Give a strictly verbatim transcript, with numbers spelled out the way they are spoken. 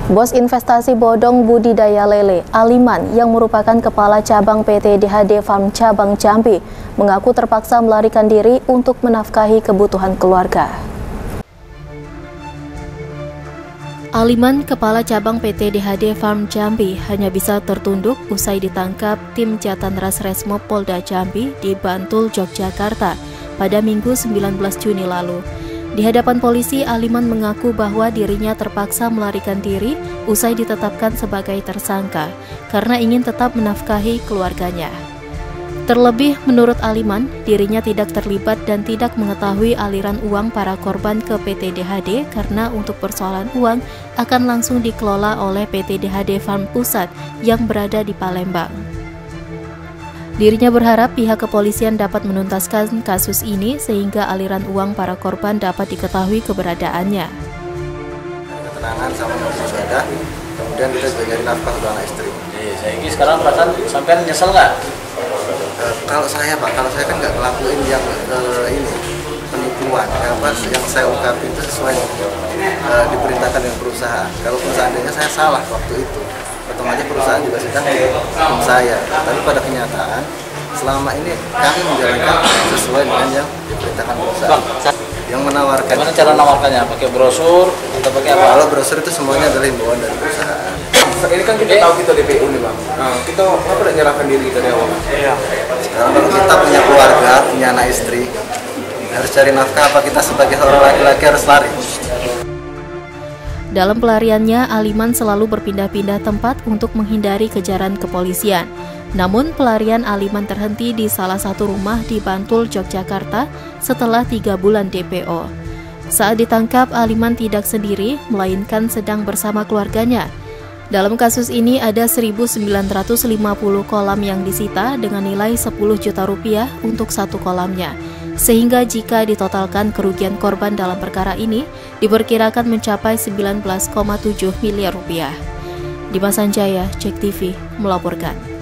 Bos investasi bodong budidaya lele, Aliman, yang merupakan kepala cabang P T D H D Farm Cabang Jambi, mengaku terpaksa melarikan diri untuk menafkahi kebutuhan keluarga. Aliman, kepala cabang P T D H D Farm Jambi, hanya bisa tertunduk usai ditangkap tim Jatanras Resmo Polda Jambi di Bantul, Yogyakarta pada Minggu sembilan belas Juni lalu. Di hadapan polisi, Aliman mengaku bahwa dirinya terpaksa melarikan diri usai ditetapkan sebagai tersangka karena ingin tetap menafkahi keluarganya. Terlebih, menurut Aliman, dirinya tidak terlibat dan tidak mengetahui aliran uang para korban ke P T D H D karena untuk persoalan uang akan langsung dikelola oleh P T D H D Farm Pusat yang berada di Palembang. Dirinya berharap pihak kepolisian dapat menuntaskan kasus ini sehingga aliran uang para korban dapat diketahui keberadaannya. Ketenangan sama ibadah, kemudian kita juga nyari nafkah untuk anak istri. Iya, saya ini sekarang perasaan sampai nyesel nggak? E, kalau saya pak, kalau saya kan nggak ngelakuin yang e, ini penipuan. Apa yang saya ungkapin itu sesuai e, diperintahkan dengan perusahaan. Kalau seandainya saya salah waktu itu, otomatis perusahaan juga sudah menghukum saya. Tapi pada kenyataan, selama ini kami menjalankan sesuai dengan yang diperintahkan perusahaan. Bang, yang menawarkan. Gimana cara menawarkannya? Pakai brosur atau pakai apa? Kalau brosur itu semuanya adalah himbauan dari perusahaan. Ini kan kita tahu kita D P U nih bang. Nah, kita kenapa tidak menyerahkan diri dari awal? Iya. Sekarang kalau kita punya keluarga, punya anak istri, harus cari nafkah. Apa kita sebagai orang laki-laki harus lari? Dalam pelariannya, Aliman selalu berpindah-pindah tempat untuk menghindari kejaran kepolisian. Namun, pelarian Aliman terhenti di salah satu rumah di Bantul, Yogyakarta setelah tiga bulan D P O. Saat ditangkap, Aliman tidak sendiri, melainkan sedang bersama keluarganya. Dalam kasus ini ada seribu sembilan ratus lima puluh kolam yang disita dengan nilai sepuluh juta rupiah untuk satu kolamnya. Sehingga jika ditotalkan kerugian korban dalam perkara ini diperkirakan mencapai sembilan belas koma tujuh miliar rupiah. Dimas Sanjaya, Cek T V, melaporkan.